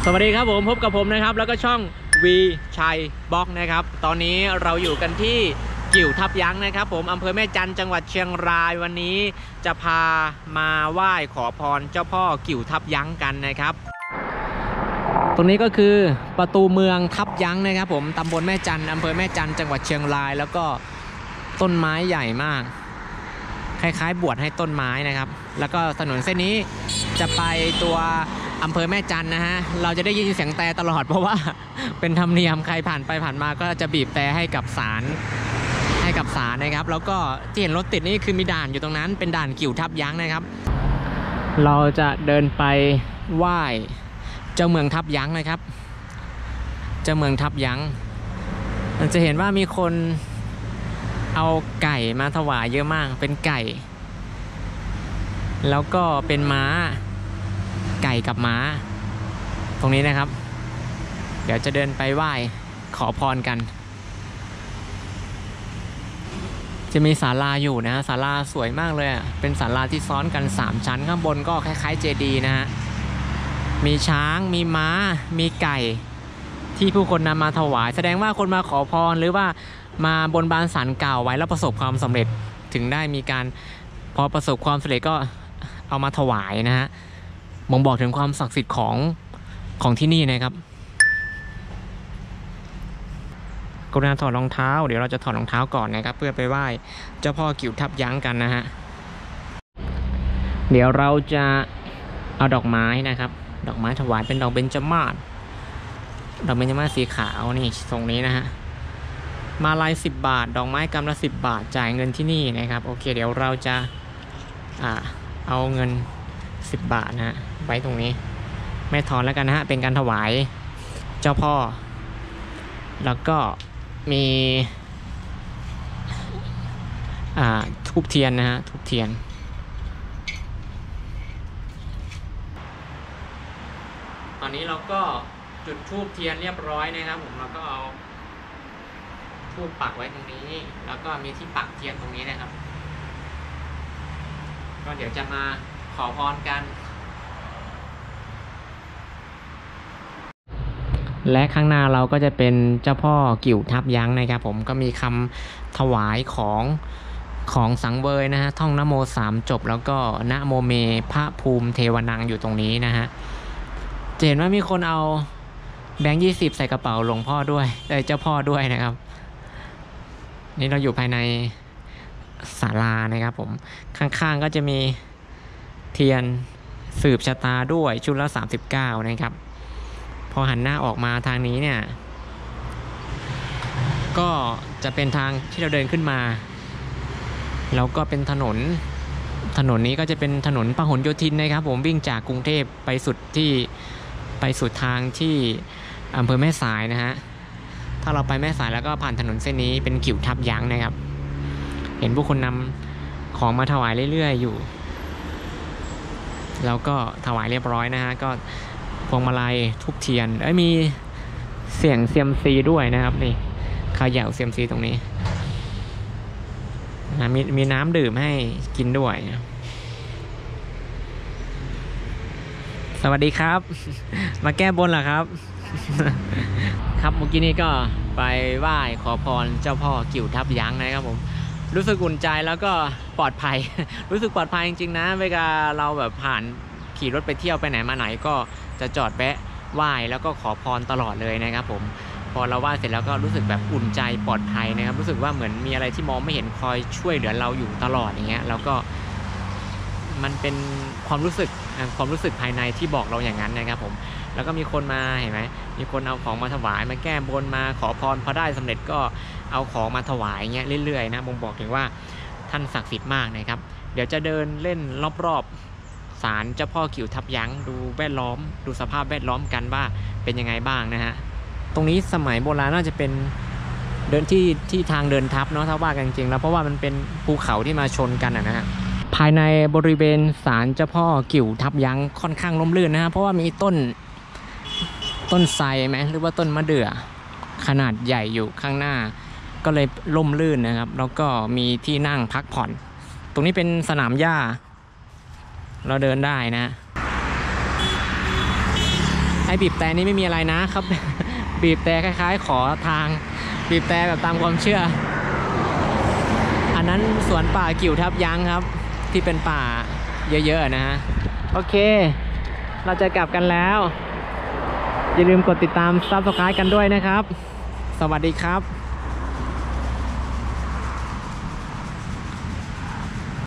สวัสดีครับผมพบกับผมนะครับแล้วก็ช่องวีชัยบล็อกนะครับตอนนี้เราอยู่กันที่กิ่วทับยั้งนะครับผมอำเภอแม่จันทร์จังหวัดเชียงรายวันนี้จะพามาไหว้ขอพรเจ้าพ่อกิ่วทับยั้งกันนะครับตรงนี้ก็คือประตูเมืองทับยั้งนะครับผมตำบลแม่จันทร์อำเภอแม่จันทร์จังหวัดเชียงรายแล้วก็ต้นไม้ใหญ่มากคล้ายๆบวชให้ต้นไม้นะครับแล้วก็ถนนเส้นนี้จะไปตัวอำเภอแม่จันทร์นะฮะเราจะได้ยินเสียงแต่ตลอดเพราะว่าเป็นธรรมเนียมใครผ่านไปผ่านมาก็จะบีบแต่ให้กับศาลนะครับแล้วก็ที่เห็นรถติดนี่คือมีด่านอยู่ตรงนั้นเป็นด่านกิ่วทับยั้งนะครับเราจะเดินไปไหว้เจ้าเมืองทับยั้งนะครับเจ้าเมืองทับยั้งมันจะเห็นว่ามีคนเอาไก่มาถวายเยอะมากเป็นไก่แล้วก็เป็นม้าไก่กับม้าตรงนี้นะครับเดี๋ยวจะเดินไปไหว้ขอพรกันจะมีศาลาอยู่นะศาลาสวยมากเลยเป็นศาลาที่ซ้อนกัน3ชั้นข้างบนก็คล้ายๆเจดีย์นะฮะมีช้างมีม้ามีไก่ที่ผู้คนนำมาถวายแสดงว่าคนมาขอพรหรือว่ามาบนบานศาลกล่าวไว้แล้วประสบความสำเร็จถึงได้มีการพอประสบความสำเร็จก็เอามาถวายนะฮะบ่งบอกถึงความศักดิ์สิทธิ์ของที่นี่นะครับกรุณาถอดรองเท้าเดี๋ยวเราจะถอดรองเท้าก่อนนะครับเพื่อไปไหว้เจ้าพ่อกิ่วทับยั้งกันนะฮะเดี๋ยวเราจะเอาดอกไม้นะครับดอกไม้ถวายเป็นดอกเบญจมาศดอกเบญจมาศสีขาวนี่ตรงนี้นะฮะมาลัย10 บาทดอกไม้กำละ10 บาทจ่ายเงินที่นี่นะครับโอเคเดี๋ยวเราจะเอาเงิน10 บาทนะฮะไว้ตรงนี้ไม่ถอนแล้วกันนะฮะเป็นการถวายเจ้าพ่อแล้วก็มีธูปเทียนนะฮะธูปเทียนตอนนี้เราก็จุดธูปเทียนเรียบร้อยนะครับผมเราก็เอาธูปปักไว้ตรงนี้แล้วก็มีที่ปักเทียนตรงนี้นะครับก็เดี๋ยวจะมาขอพรกันและข้างหน้าเราก็จะเป็นเจ้าพ่อกิ่วทับยั้งนะครับผมก็มีคำถวายของสังเวยนะฮะท่องนะโม3 จบแล้วก็นะโมเมพระภูมิเทวนังอยู่ตรงนี้นะฮะจะเห็นว่ามีคนเอาแบงค์20ใส่กระเป๋าหลวงพ่อด้วยเจ้าพ่อด้วยนะครับนี่เราอยู่ภายในศาลานะครับผมข้างๆก็จะมีเทียนสืบชะตาด้วยชุดละ39นะครับพอหันหน้าออกมาทางนี้เนี่ยก็จะเป็นทางที่เราเดินขึ้นมาแล้วก็เป็นถนนนี้ก็จะเป็นถนนพหลโยธินนะครับผมวิ่งจากกรุงเทพไปสุดทางที่อำเภอแม่สายนะฮะถ้าเราไปแม่สายแล้วก็ผ่านถนนเส้นนี้เป็นกิ่วทับยั้งนะครับเห็นผู้คนนำของมาถวายเรื่อยๆอยู่แล้วก็ถวายเรียบร้อยนะฮะก็พวงมาลัยธูปเทียนมีเสียงเซียมซีด้วยนะครับนี่เขย่าเซียมซีตรงนี้นะมีน้ำดื่มให้กินด้วยสวัสดีครับมาแก้บนเหรอครับครับเมื่อกี้นี้ก็ไปไหว้ขอพรเจ้าพ่อกิ่วทับยั้งนะครับผมรู้สึกอุ่นใจแล้วก็ปลอดภัย รู้สึกปลอดภัยจริงๆนะเวลาเราแบบผ่านขี่รถไปเที่ยวไปไหนมาไหนก็จะจอดแวะไหว้แล้วก็ขอพรตลอดเลยนะครับผมพอเราไหว้เสร็จแล้วก็รู้สึกแบบอุ่นใจปลอดภัยนะครับรู้สึกว่าเหมือนมีอะไรที่มองไม่เห็นคอยช่วยเหลือเราอยู่ตลอดอย่างเงี้ยแล้วก็มันเป็นความรู้สึกภายในที่บอกเราอย่างนั้นนะครับผมแล้วก็มีคนมาเห็นไหมมีคนเอาของมาถวายมาแก้บนมาขอพรพอได้สำเร็จก็เอาของมาถวายเงี้ยเรื่อยๆนะบ่งบอกถึงว่าท่านศักดิ์สิทธิ์มากนะครับเดี๋ยวจะเดินเล่นรอบๆศาลเจ้าพ่อกิ่วทับยั้งดูแวดล้อมดูสภาพแวดล้อมกันว่าเป็นยังไงบ้างนะฮะตรงนี้สมัยโบราณน่าจะเป็นเดินที่ทางเดินทับเนาะถ้าว่ากันจริงๆแล้วเพราะว่ามันเป็นภูเขาที่มาชนกันนะฮะภายในบริเวณศาลเจ้าพ่อกิ่วทับยั้งค่อนข้างร่มรื่นนะฮะเพราะว่ามีต้นไทรไหมหรือว่าต้นมะเดื่อขนาดใหญ่อยู่ข้างหน้าก็เลยร่มรื่นนะครับแล้วก็มีที่นั่งพักผ่อนตรงนี้เป็นสนามหญ้าเราเดินได้นะไอ้บีบแต่นี่ไม่มีอะไรนะครับ บีบแต่คล้ายๆขอทางบีบแต่แบบตามความเชื่อ อันนั้นสวนป่ากิ่วทับยั้งครับที่เป็นป่าเยอะๆนะฮะโอเค เราจะกลับกันแล้วอย่าลืมกดติดตาม Subscribe กันด้วยนะครับสวัสดีครับ